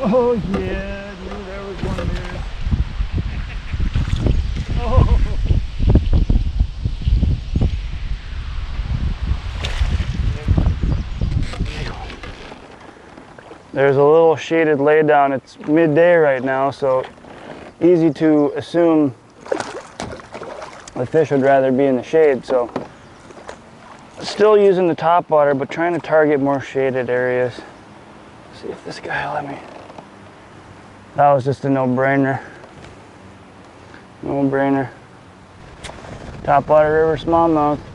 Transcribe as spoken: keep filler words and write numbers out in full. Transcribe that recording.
Oh yeah, I knew there was one there. Oh. There's a little shaded laydown. It's midday right now, so easy to assume the fish would rather be in the shade. So still using the top water, but trying to target more shaded areas. Let's see if this guy will let me. That was just a no-brainer. No-brainer. Top water river smallmouth.